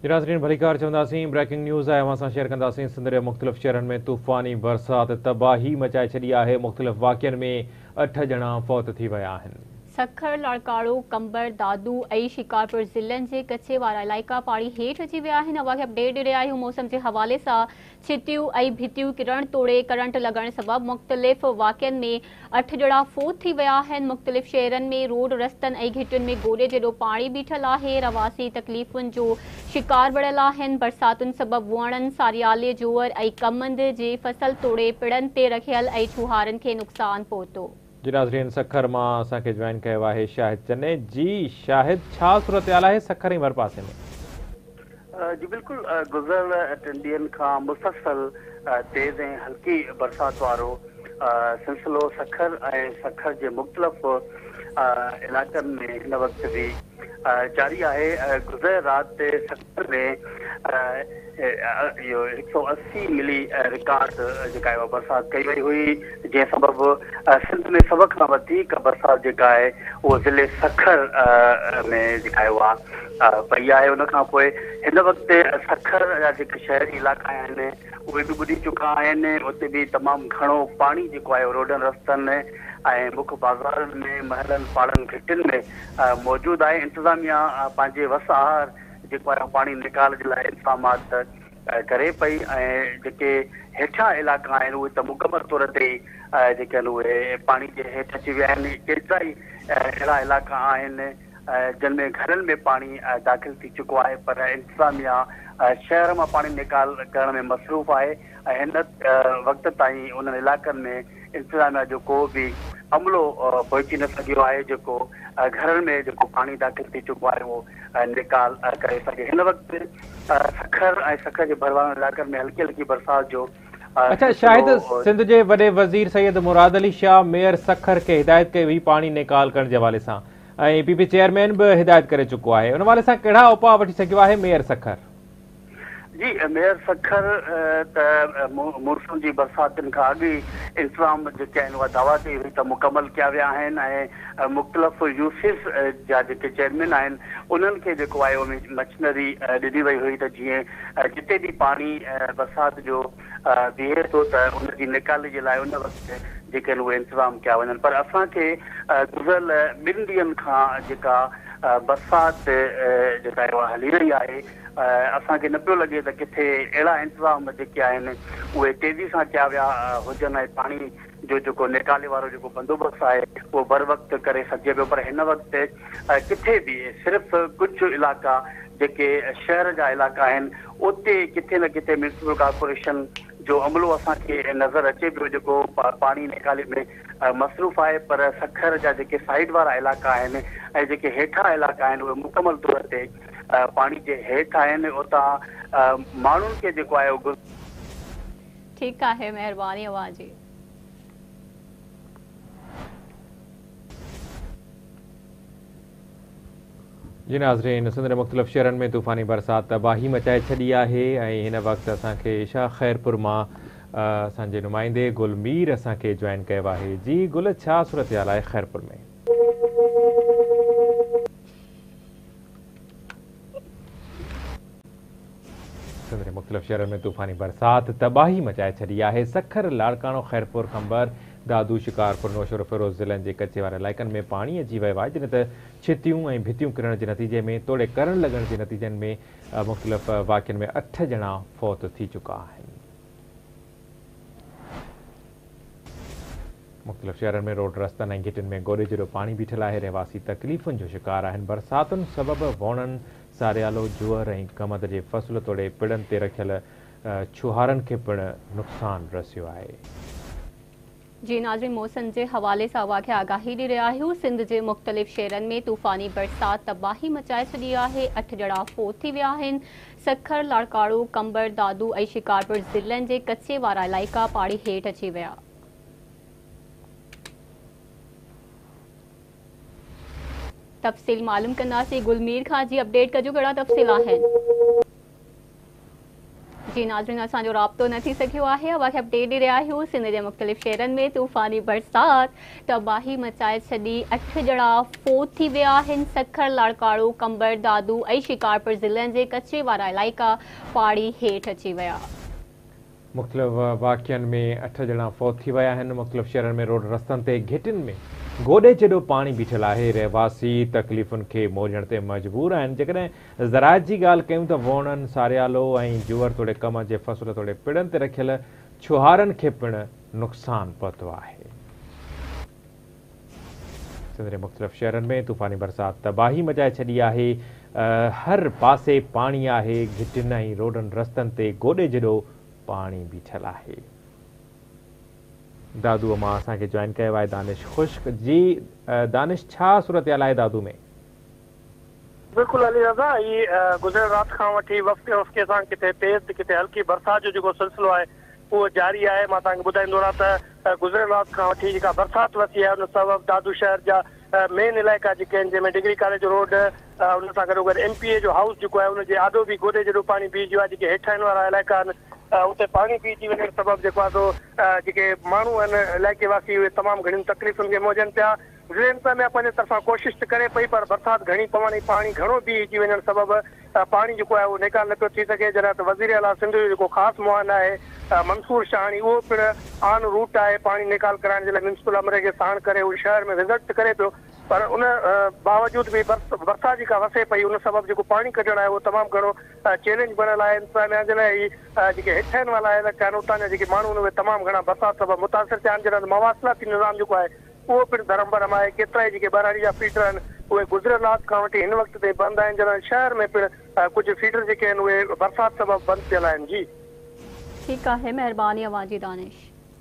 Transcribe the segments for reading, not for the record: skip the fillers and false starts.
नाज़रीन भलीकार चवंदासीं breaking news आहे असां शेयर कंदासीं। सिंध जे मुख़्तलिफ़ शहरनि में तूफ़ानी बरसात तबाही मचाए छॾी आहे। मुख़्तलिफ़ वाक़िअनि में 8 ॼणा फ़ौत थी विया आहिनि। सखर, लाड़काड़ो, कंबर, दादू ऐं शिकारपुर ज़िलनि जे कचे वारा इलाइक़ा पाणी हेठि अची विया आहिनि। अवां खे अपडेट ॾे रहिया आहियूं मौसम जे हवाले सां। छितियूं ऐं भितियूं किरण तोड़े करंट लॻण सबबि मुख़्तलिफ़ वाक़िअनि में 8 ॼणा फ़ौत थी विया आहिनि। मुख़्तलिफ़ शहरनि में रोड रस्तनि ऐं घिटियुनि में गोॾे जेॾो पाणी बीठल आहे। रवासी तकलीफ़ुनि जो शिकार बणियल आहिनि। बरसातुनि सबबि वणनि, सारियाले, जोअर ऐं कमंद जे फसल तोड़े पिड़नि ते रखियल ऐं छुहारनि खे नुक़सानु पहुतो। जी नाज़रीन सखर मां असांखे जॉइन कयो आहे शाहिद चने। जी शाहिद, छा सूरत आहे सखर ऐं भरपासे में? जी बिल्कुल, गुज़र 3 ॾींहंनि खां मुसलसल तेज़ ऐं हल्की बरसात वारो सिलसिलो सखर ऐं सखर जे मुख़्तलिफ़ इलाइक़नि में हिन वक़्त भी जारी आहे। गुज़र राति सखर में इहो 180 मिली रिकॉर्ड जेका आहे बरसात कई वई हुई, जंहिं सबबि सिंध में सभ खां वधीक बरसात जेका आहे उहो ज़िले सखर में जेका आहे उहा पई आहे। उन खां पोइ हिन वक़्तु सखर जा जेके शहरी इलाइक़ा आहिनि उहे बि ॿुॾी चुका आहिनि। उते बि तमामु घणो पाणी जेको आहे रोडनि रस्तनि ऐं मुख्य बाज़ारनि में, महलनि, पाड़नि, घिटियुनि में मौजूदु आहे। इंतिज़ामिया पंहिंजे वसआर जेको आहे पाणी निकाल जे लाइ इंतज़ामात करे पई ऐं जेके हेठियां इलाइक़ा आहिनि उहे त मुकमल तौर ते जेके आहिनि उहे पाणी जे हेठि अची विया आहिनि। केतिरा ई अहिड़ा इलाइक़ा आहिनि जिन में घरनि में पाणी दाख़िल थी चुको आहे, पर इंतिज़ामिया शहर मां पाणी निकाल करण में मसरूफ़ आहे ऐं हिन वक़्त ताईं उन्हनि इलाइक़नि में इंतिज़ामिया जो को बि अमलो पहुची न सघियो आहे जेको घरनि में जेको पाणी दाख़िल थी चुको आहे उहो निकाल करे सघे। हिन वक़्तु सखर ऐं सखर जे भरवां इलाइक़नि में हल्की हल्की बरसात जो अच्छा शाहिद, सिंध जे वॾे वज़ीर सैयद मुराद अली शाह मेयर सखर खे हिदायत कई हुई पाणी निकाल करण जे हवाले सां ऐं पीपी चेयरमैन बि हिदायत करे चुको आहे। उन हवाले सां कहिड़ा उपाउ वठी सघियो आहे मेयर सखर? जी मेयर सखर त मौसम जी बरसातुनि खां अॻु ई इंतज़ाम जेके आहिनि उहा दावा कई हुई त मुकमल कया विया आहिनि ऐं मुख़्तलिफ़ यूसिस जा जेके चेयरमैन आहिनि उन्हनि खे जेको आहे उन मशीनरी ॾिनी वई हुई त जीअं जिते बि पाणी बरसाति जो बीहे थो त उनजी निकाली जे लाइ उन वक़्तु जेके आहिनि उहे इंतज़ाम कया वञनि। पर असांखे गुज़िरियल 2 ॾींहंनि खां जेका बरसाति जेका आहे उहा हली रही आहे, असांखे न पियो लॻे त किथे अहिड़ा इंतज़ाम जेके आहिनि उहे तेज़ी सां कया विया हुजनि ऐं पाणी जो जेको निकाले वारो जेको बंदोबस्तु आहे उहो बर वक़्तु करे सघिजे पियो। पर हिन वक़्तु किथे बि सिर्फ़ु कुझु इलाइक़ा जेके शहर जा इलाइक़ा आहिनि उते किथे न किथे म्यूनिसिपल कॉर्पोरेशन जो अमलो असांखे नज़र अचे पियो जेको पाणी निकाले में मसरूफ़ आहे। पर सखर जा जेके साइड वारा इलाइक़ा आहिनि ऐं जेके हेठां इलाइक़ा आहिनि उहे मुकमल तौर ते पाणी जे हेठि आहिनि। उतां माण्हुनि खे जेको आहे ठीकु आहे, महिरबानी अवां जी। जी नाज़रीन, सिंध जे मुख़्तलिफ़ शहरनि में तूफ़ानी बरसात तबाही मचाए छॾी आहे ऐं हिन वक़्तु असांखे इशा ख़ैरपुर मां असांजे नुमाइंदे गुलमीर असांखे जॉइन कयो आहे। जी गुल, छा सूरत आहे ख़ैरपुर में? सिंध जे मुख़्तलिफ़ शहरनि में तूफ़ानी बरसात तबाही मचाए छॾी आहे। सखर, लाड़काणो, ख़ैरपुर, खंबर, दादू, शिकारपुर, नौशहर, फिरोज़ ज़िलनि जे कचे वारे इलाइक़नि में पाणी अची वियो आहे, जिन त छितियूं ऐं भितियूं किरण जे नतीजे में तोड़े करण लॻण जे नतीजनि में मुख़्तलिफ़ वाक़िअनि में 8 ॼणा फ़ौत थी चुका आहिनि। मुख़्तलिफ़ शहरनि में रोड रस्तनि ऐं घिटियुनि में गोॾे जहिड़ो पाणी बीठल आहे। रहवासी तकलीफ़ुनि जो शिकार आहिनि। बरसातुनि सबबि वणनि, सारियालो, जुअर ऐं कमंद जे फसल तोड़े पिड़नि ते रखियल छुहारनि खे पिणु नुक़सानु रसियो आहे। जी नाज़रीन, मौसम जे हवाले सां अवां खे आगाही ॾेई रहिया आहियूं। सिंध जे मुख़्तलिफ़ शहरनि में तूफ़ानी बरसात तबाही मचाए छॾी आहे। 8 ॼणा फ़ौत थी विया आहिनि। सखर, लाड़काड़ो, कंबर, दादू ऐं शिकारपुर ज़िलनि जे कचे वारा इलाइक़ा पाणी हेठि अची विया। तफ़सील मालूम कंदासीं गुलमीर खां। जी अपडेट कजो, कहिड़ा तफ़सील आहिनि? जी नाज़रीन, असांजो राब्तो न थी सघियो आहे। अवांखे अपडेट ॾेई रहिया आहियूं। सिंध जे मुख़्तलिफ़ शहरनि में तूफ़ानी बरसात तबाही मचाए छॾी। 8 ॼणा फोत थी विया आहिनि। सखर, लाड़काड़ो, कंबर, दादू ऐं शिकारपुर ज़िलनि जे कचे वारा इलाइक़ा पाणी हेठि अची विया। मुख़्तलिफ़ वाक़िअनि में 8 ॼणा फौत थी विया आहिनि। मुख़्तलिफ़ शहरनि में रोड रस्तनि ते घिटियुनि में गोॾे जेॾो पाणी बीठल आहे। रहवासी तकलीफ़ुनि खे मोड़ण ते मजबूर आहिनि। जेकॾहिं ज़राइत जी ॻाल्हि कयूं त वोणनि, सारियालो ऐं जूअर तोड़े कम जे फ़सुल तोड़े पिणनि ते रखियल छुहारनि खे पिणु नुक़सानु पहुतो आहे। सिंध जे मुख़्तलिफ़ शहरनि में तूफ़ानी बरसात तबाही मचाए छॾी आहे। हर पासे पाणी आहे। घिटियुनि ऐं रोडनि रस्तनि ते गोॾे जेॾो पाणी बीठल आहे। दादू मां असांखे जॉइन कयो आहे दानिश ख़ुश्क जी। दानिश, छा सूरत हाल आहे दादू में? बिल्कुलु अली रज़ा, ही गुज़िरियल राति खां वठी वफ़्ते वफ़्ते सां किथे तेज़ किथे हल्की बरसात जो जेको सिलसिलो आहे उहो जारी आहे। मां तव्हांखे ॿुधाईंदो रहां त गुज़िरियल राति खां वठी जेका बरसात वसी आहे उन सबबु दादू शहर जा मेन इलाइक़ा जेके आहिनि, जंहिंमें डिग्री कॉलेज रोड, उन सां गॾोगॾु MPA जो हाउस जेको आहे उनजे आॾो बि गोॾे जेॾो पाणी बीहजी वियो आहे। जेके हेठि आहिनि वारा इलाइक़ा आहिनि उते पाणी बीहजी वञण सबबु जेको आहे सो जेके माण्हू आहिनि इलाइक़े वासी उहे तमामु घणियूं तकलीफ़ुनि खे मोजनि पिया। ज़िले में पंहिंजे तरफ़ां कोशिशि त करे पई, पर बरसाति घणी पवण ऐं पाणी घणो बीहजी वञण सबबु पाणी जेको आहे उहो निकाल न पियो थी सघे। जॾहिं त वज़ीर आला सिंध जो जेको ख़ासि मुआन आहे मंसूर शाहानी, उहो पिणु ऑन रूट आहे पाणी निकाल कराइण जे लाइ म्यूनिसिपल अमले खे साण करे उहो शहर में विज़िट करे पियो। पर उन बावजूद बि बरसाति जेका वसे पई उन सबबु जेको पाणी कढणु आहे उहो तमामु घणो चैलेंज बणियल आहे। इंतिज़ामिया जे लाइ जेके हेठि आहिनि वारा इलाइक़ा आहिनि उतां जा जेके माण्हू आहिनि उहे तमामु घणा बरसाति सबबु मुतासिर थिया आहिनि। जॾहिं मवासिलाती निज़ाम जेको आहे उहो पिणु धर्मभरम आहे। केतिरा ई जेके ॿारहाड़ी जा फीडर आहिनि उहे गुज़िरियल राति खां वठी हिन वक़्त ते बंदि आहिनि। जॾहिं शहर में पिणु कुझु फीडर जेके आहिनि उहे बरसाति सबबु बंदि थियल आहिनि। जी ठीकु आहे, महिरबानी अवां जी दानिश।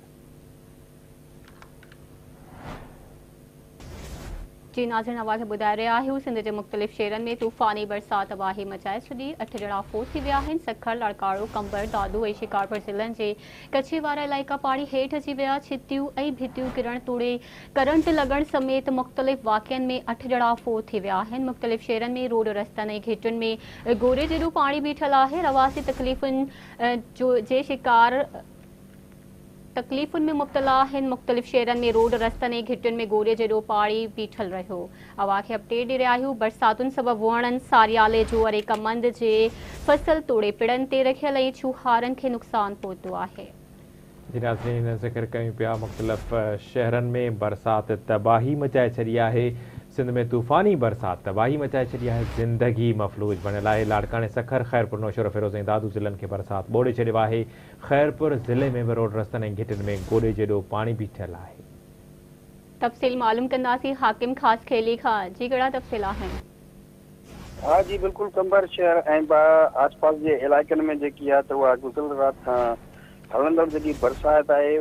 जी नाज़रीन, अवांखे ॿुधाए रहिया आहियूं सिंध जे मुख़्तलिफ़ शहरनि में तूफ़ानी बरसात तबाही मचाए छॾी। 8 ॼणा फोत थी विया आहिनि। सखर, लाड़काड़ो, कंबर, दादू ऐं शिकारपुर ज़िलनि जे कचे वारा इलाइक़ा पाणी हेठि अची विया। छितियूं ऐं भितियूं किरण तोड़े करंट लॻण समेत मुख़्तलिफ़ वाक़िअनि में 8 ॼणा फोत थी विया आहिनि। मुख़्तलिफ़ शहरनि में रोड रस्तनि ऐं घिटियुनि में गोरे जेॾो पाणी बीठल आहे। रवासी तकलीफ़ुनि जे शिकार तकलीफ़ुनि में मुब्तला आहिनि। मुख़्तलिफ़ शहरनि में रोड रस्तनि ऐं घिटियुनि में गोरे जेॾो पाणी बीठल रहियो। अवांखे अपडेट ॾेई रहिया आहियूं। बरसातुनि सबबु वणनि, सारियाले, जूअर ऐं कमंद जे फसल तोड़े पिणनि ते रखियल ऐं छुहारनि खे नुक़सानु पहुतो आहे। जी नाज़रीन, ज़िक्र कयूं पिया मुख़्तलिफ़ शहरनि में बरसाति तबाही मचाए छॾी आहे। सिंध में तूफ़ानी बरसात तबाही मचाए छॾी आहे। ज़िंदगी मफ़लूज बणियल आहे। लाड़काणे, सखर, ख़ैरपुर, नौशहर, फिरोज़ ऐं दादू ज़िलनि खे बरसाति ॿोड़े छॾियो आहे। ख़ैरपुर ज़िले में बि रोड रस्तनि ऐं घिटियुनि में गोॾे जेॾो पाणी बीठल आहे। तफ़सील मालूम कंदासीं हाकिम ख़ासि खेली खां। जी कहिड़ा तफ़सील आहिनि? हाँ जी, बिल्कुलु कंबर शहर ऐं आसपास जे इलाइक़नि में जेकी आहे त उहा गुज़िरियल राति खां हलंदड़ जेकी बरसाति आहे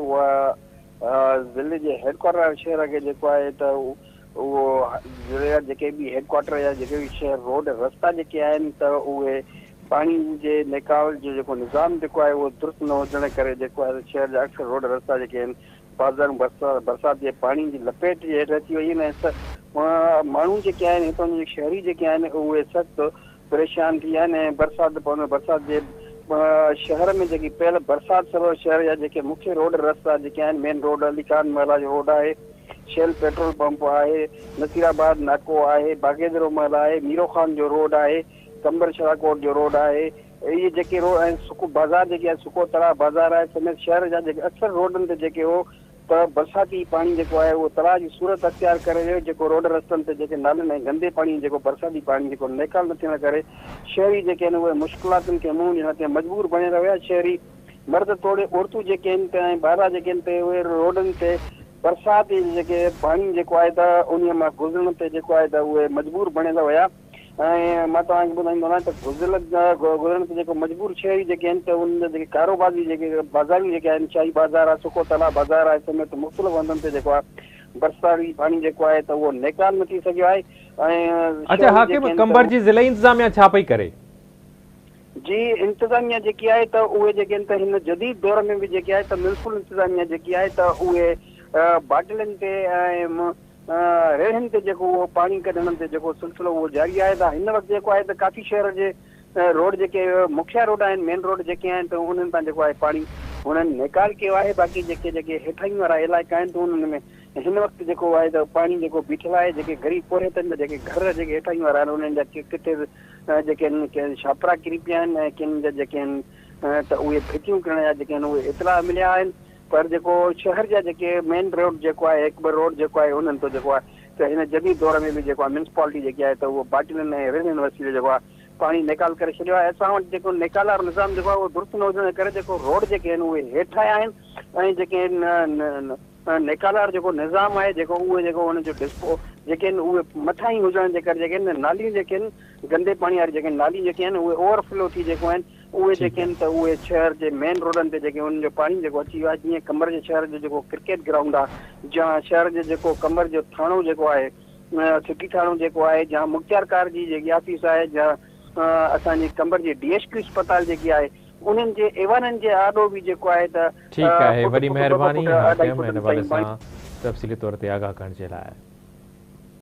उहा ज़िले जे हेडक्वाटर शहर खे जेको आहे त उहो ज़िले जा जेके बि हेडक्वाटर या जेके बि शहर रोड रस्ता जेके आहिनि त उहे पाणी जे निकाल जो जेको निज़ाम जेको आहे उहो दुरुस्त न हुजण करे जेको आहे शहर जा अक्सर रोड रस्ता जेके आहिनि बाज़ार बरसाति जे पाणी जी लपेट जे हेठि अची वई आहिनि। माण्हू जेके आहिनि हितां जे शहरी जेके आहिनि उहे सख़्तु परेशान थी विया आहिनि। ऐं बरसाति जे शहर में जेकी पहल बरसाति सबबु शहर जा जेके मुख्य रोड रस्ता जेके आहिनि, मेन रोड अली खान महला जो रोड आहे, शेल पेट्रोल पंप आहे, नसीराबाद नाको आहे, बागेदरो महल आहे, मीरो खान जो रोड आहे, कंबर शराकोट जो रोड आहे। इहे जेके रोड ऐं सुको बाज़ार जेके आहे, सुको तलाउ बाज़ार आहे समेत शहर जा जेके अक्सर रोडनि ते जेके हो त बरसाती पाणी जेको आहे उहो तलाउ जी सूरत अख़्तियार करे वियो। जेको रोड रस्तनि ते जेके नालनि ऐं गंदे पाणी जेको बरसाती पाणी जेको निकाल न थियण करे शहरी जेके आहिनि उहे मुश्किलातुनि खे मुंहुं ॾियण ते मजबूर बणियल विया। शहरी मर्द तोड़े औरतूं जेके आहिनि त ऐं ॿारहा जेके आहिनि त उहे रोडनि ते बरसाति जेके पाणी जेको आहे त उन मां गुज़रण ते जेको आहे त उहे मजबूर बणियल हुया। ऐं मां तव्हांखे ॿुधाईंदो आहियां त गुज़रण ते जेको मजबूर शहरी जेके आहिनि त उन जेके कारोबारी जेके बाज़ारियूं जेके आहिनि, शाही बाज़ार आहे, सुको तलाउ बाज़ार आहे समेत मुख़्तलिफ़ हंधनि ते जेको आहे बरसाती पाणी जेको आहे त उहो निकाल न थी सघियो आहे। ऐं अच्छा हाकिम, कंबर जी ज़िले इंतिज़ामिया छा पई करे? जी इंतिज़ामिया जेकी आहे त उहे जेके आहिनि त हिन जदीद दौर में बि जेके आहे त म्यूनिसिपल इंतिज़ामिया जेकी आहे त उहे बाटलनि ते ऐं रेहनि ते जेको उहो पाणी कढण ते जेको सिलसिलो उहो जारी आहे। त हिन वक़्तु जेको आहे त काफ़ी शहर जे रोड जेके मुखिया रोड आहिनि मेन रोड जेके आहिनि त उन्हनि तां जेको आहे पाणी उन्हनि निकाल कयो आहे। बाक़ी जेके जेके हेठाई वारा इलाइक़ा आहिनि त उन्हनि में हिन वक़्तु जेको आहे त पाणी जेको बीठल आहे। जेके गरीब कोरे अथनि जेके घर जेके हेठाई वारा आहिनि उन्हनि जा किथे जेके आहिनि छापरा किरी पिया आहिनि ऐं किन जा जेके आहिनि त उहे भितियूं करण जा जेके आहिनि उहे इतला मिलिया आहिनि। पर जेको शहर जा जेके मेन रोड जेको आहे हिकु ॿ रोड जेको आहे उन्हनि तो जेको आहे त हिन जदीद दौर में बि जेको आहे म्यूनिसिपालिटी जेकी आहे त उहो बाटलनि ऐं रिननि वसीले जेको आहे पाणी निकाल करे छॾियो आहे। असां वटि जेको निकाल वारो निज़ाम जेको आहे उहो दुरुस्त न हुजण जे करे जेको रोड जेके आहिनि उहे हेठि आया आहिनि ऐं जेके निकाल वारो जेको निज़ाम आहे जेको उहे जेको हुनजो डिस्पो जेके आहिनि उहे मथां ई हुजण जे करे जेके आहिनि नालियूं जेके आहिनि गंदे पाणी वारी जेके नालियूं जेके आहिनि उहे ओवरफ्लो थी जेको आहिनि उहे जेके आहिनि त उहे शहर जे मेन रोडनि ते जेके उन्हनि जो पाणी जेको अची वियो आहे। जीअं कमर जे शहर जो जेको क्रिकेट ग्राउंड आहे जहाँ शहर जो जेको कमर जो थाणो जेको आहे सिटी थाणो जेको आहे जहाँ मुख्तियारकार जी जेकी ऑफिस आहे जहाँ असांजी कमर जी DSP अस्पताल जेकी आहे उन्हनि जे एवाननि जे आॾो बि जेको आहे त ठीकु आहे। वॾी महिरबानी तफ़सीली तौर ते आगाह करण जे लाइ।